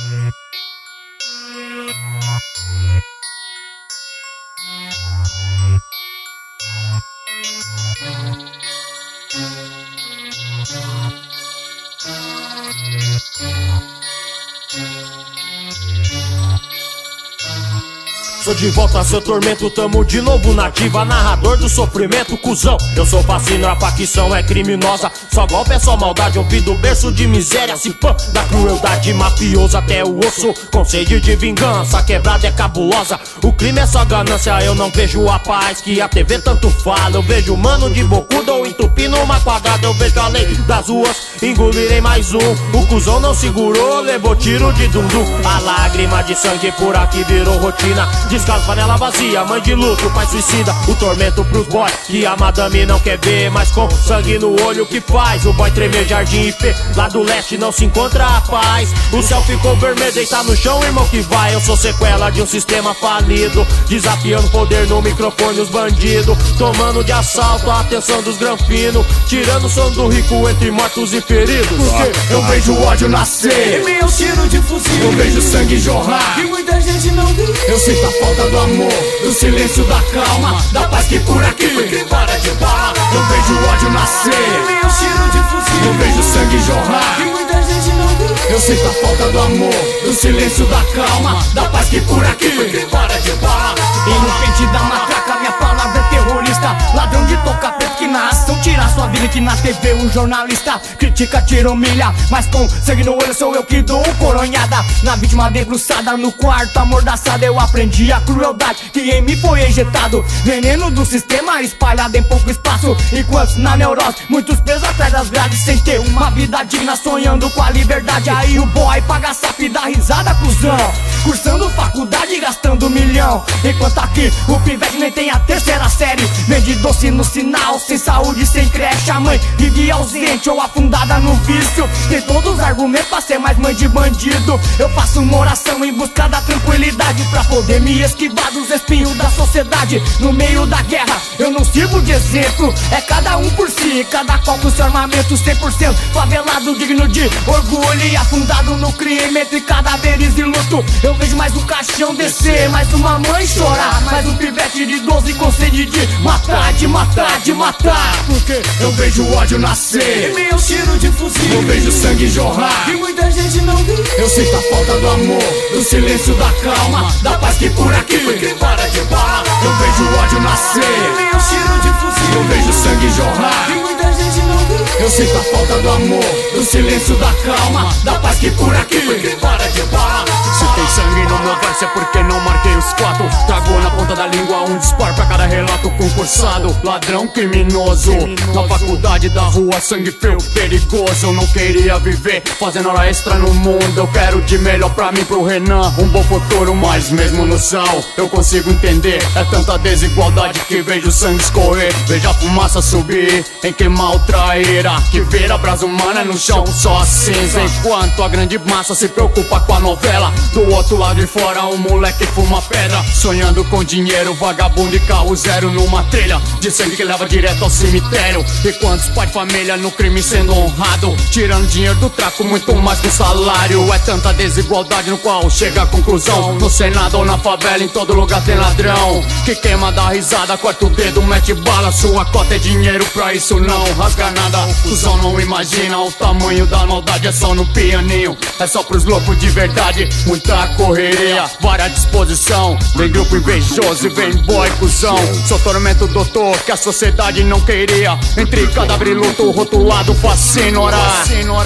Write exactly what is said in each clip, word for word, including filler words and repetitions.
Sou de volta, seu tormento, tamo de novo na ativa. Narrador do sofrimento, cuzão. Eu sou vacino, a facção é criminosa. Só golpe é só maldade, ouvido berço de miséria. Se pã, da crueldade mafiosa até o osso. Com sede de vingança, a quebrada é cabulosa. O crime é só ganância, eu não vejo a paz que a T V tanto fala. Eu vejo mano de bocudo ou entupindo uma quadrada. Eu vejo a lei das ruas, engolirei mais um. O cuzão não segurou, levou tiro de dundum. A lágrima de sangue por aqui virou rotina. Descaso, panela vazia, mãe de luto, pai suicida. O tormento pros boy que a madame não quer ver. Mas com sangue no olho que faz o boy tremer. Jardim I P, lá do leste não se encontra a paz. O céu ficou vermelho, deita no chão, irmão que vai. Eu sou sequela de um sistema falido, desafiando poder no microfone os bandidos. Tomando de assalto a atenção dos granfinos, tirando o sono do rico entre mortos e feridos. Porque eu vejo o ódio nascer, em meio ao tiro de fuzil, eu vejo sangue jorrar, e muita gente não viu. Eu sinto a falta do amor, do silêncio, da calma, da paz que por aqui foi crivada de bala. Eu vejo o ódio nascer, em meio ao tiro de fuzil, eu vejo sangue jorrar, e muita gente não viu. Eu sinto a falta do amor, do silêncio, da calma, da paz que por aqui foi crivada de bala. E no pente da matraca minha palavra é terrorista. Ladrão de toca preto que na ação tira sua vida. Que na T V um jornalista critica, tira, humilha, mas com sangue no olho sou eu que dou coronhada. Na vítima debruçada, no quarto amordaçada, eu aprendi a crueldade que em mim foi injetado. Veneno do sistema espalhado em pouco espaço. Enquanto na neurose, muitos presos atrás das grades, sem ter uma vida digna, sonhando com a liberdade. Aí o boy paga sapo e dá risada, cuzão, cursando faculdade e gastando milhão. Enquanto aqui o pivete nem tem a terceira série, vende doce no sinal, sem saúde, sem creche. A mãe vive ausente ou afundada no vício. Tem todos os argumentos pra ser mais mãe de bandido. Eu faço uma oração em busca da tranquilidade, pra poder me esquivar dos espinhos da sociedade. No meio da guerra eu não sirvo de exemplo, é cada um por si, cada qual com seu armamento. Cem por cento favelado, digno de orgulho e afundado no crime entre cadáveres e luto. Eu vejo mais um caixão descer, mais uma mãe chorar, mais um pivete de doze com sede de matar, de matar, de matar. Porque eu vejo o ódio nascer, em meio ao tiro de fuzil, eu vejo sangue jorrar, e muita gente não viu. Eu sinto a falta do amor, do silêncio, da calma, da paz que por aqui foi crivada de bala. Eu vejo o ódio nascer, em meio ao tiro de fuzil, eu vejo sangue jorrar, e muita gente não viu. Eu sinto a falta do amor, do silêncio, da calma, da paz que por aqui foi crivada de bala. Se tem sangue no meu verso é porque não marquei os quatro. Trago na ponta da língua um disparo pra cada relato concursado. Ladrão criminoso, na faculdade da rua, sangue frio, perigoso. Eu não queria viver fazendo hora extra no mundo. Eu quero de melhor pra mim, pro Renan, um bom futuro. Mas mesmo no sal, eu consigo entender. É tanta desigualdade que vejo sangue escorrer. Vejo a fumaça subir em queimar o traíra, que vira brasa humana no chão, só a cinza. Enquanto a grande massa se preocupa com a novela, do outro lado de fora um moleque fuma pedra, sonhando com dinheiro, vagabundo e carro zero numa trilha de sangue que leva direto ao cemitério. E quantos pais de família no crime sendo honrado, tirando dinheiro do traco, muito mais que o salário. É tanta desigualdade no qual chega a conclusão. No Senado ou na favela, em todo lugar tem ladrão que queima, dá risada, corta o dedo, mete bala. Sua cota é dinheiro, pra isso não rasga nada. Cusão não imagina o tamanho da maldade, é só no pianinho, é só pros loucos de verdade. Muita correria, várias disposição, vem grupo invejoso e vem boy cuzão. Sou tormento doutor que a sociedade não queria, entre cadáver e luto rotulado fascino orar.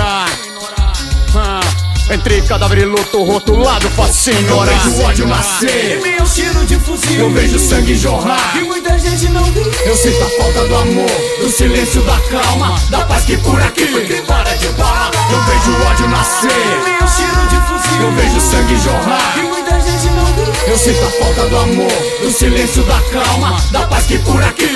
Ah, entre cadáver e luto rotulado fascino orar. Eu vejo o ódio nascer, em meio ao tiro de fuzil, eu vejo sangue jorrar, e muita gente não viu. Eu sinto a falta do amor, do silêncio, da calma, da paz que por aqui foi crivada de bala. Eu vejo o ódio nascer, em meio ao tiro de fuzil, eu vejo sangue jorrar, e muita gente não viu. Eu sinto a falta do amor, do silêncio, da calma, da paz que por aqui